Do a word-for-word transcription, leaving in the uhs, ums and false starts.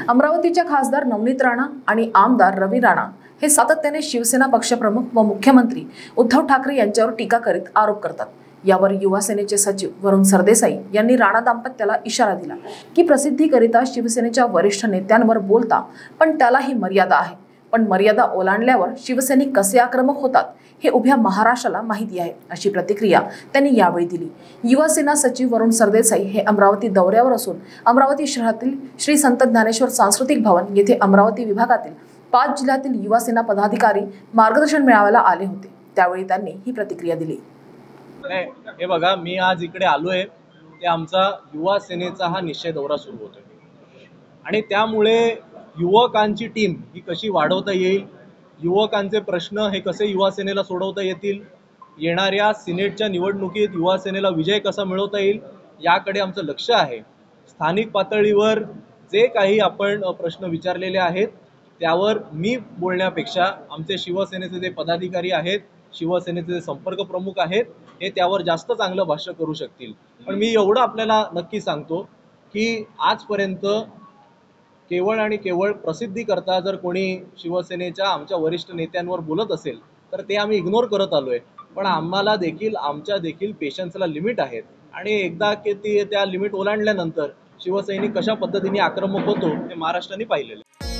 अमरावतीच्या खासदार नवनीत राणा आणि आमदार रवी राणा हे सातत्याने शिवसेना पक्षप्रमुख व मुख्यमंत्री उद्धव ठाकरे यांच्यावर टीका करीत आरोप करतात। यावर युवा सेनेचे सचिव वरुण सरदेसाई यांनी राणा दाम्पत्याला इशारा दिला की प्रसिद्धीकरिता शिवसेनेच्या वरिष्ठ नेत्यांवर बोलता, पण त्यालाही मर्यादा आहे। पण मर्यादा ओलांडल्यावर शिवसैनिक कसे आक्रमक होतात हे उभ्या महाराष्ट्राला माहिती आहे, अशी प्रतिक्रिया त्यांनी यावेळी दिली। युवा सेना सचिव वरुण सरदेसाई हे अमरावती दौऱ्यावर असून अमरावती शहरातील श्री संत ज्ञानेश्वर सांस्कृतिक भवन येथे अमरावती विभागातील पाच जिल्ह्यातील युवा सेना पदाधिकारी मार्गदर्शन मेळाव्याला आले होते। त्यावेळी त्यांनी ही प्रतिक्रिया दिली। हे बघा, मी आज इकडे आलोय ते आमचा युवा सेनेचा हा निश्चय दौरा सुरू होतोय आणि त्यामुळे युवकांची टीम ही कशी वाढवता येईल, युवकांचे प्रश्न हे कसे युवा सेनेला सोडवता येतील, येणाऱ्या सिनेटच्या निवडणुकीत युवा सेनेला विजय कसा मिळवता येईल याकडे आमचं लक्ष आहे। स्थानिक पातळीवर जे काही आपण प्रश्न विचारलेले आहेत त्यावर मी बोलण्यापेक्षा आमचे शिवसेनेचे जे पदाधिकारी आहेत, शिवसेनेचे जे संपर्क प्रमुख आहेत, हे त्यावर जास्त चांगलं भाष्य करू शकतील। पण मी एवढं आपल्याला नक्की सांगतो की आजपर्यंत केवळ आणि केवळ प्रसिद्धी करता जर कोणी शिवसेनेच्या आमच्या वरिष्ठ नेत्यांवर बोलत असेल तर ते आम्ही इग्नोर करत आलोय। पण आम्हाला देखील आमच्या देखील पेशन्सला लिमिट आहेत आणि एकदा की ती त्या लिमिट ओलांडल्यानंतर शिवसैनिक कशा पद्धतीने आक्रमक होतो हे महाराष्ट्राने पाहिलेलं आहे।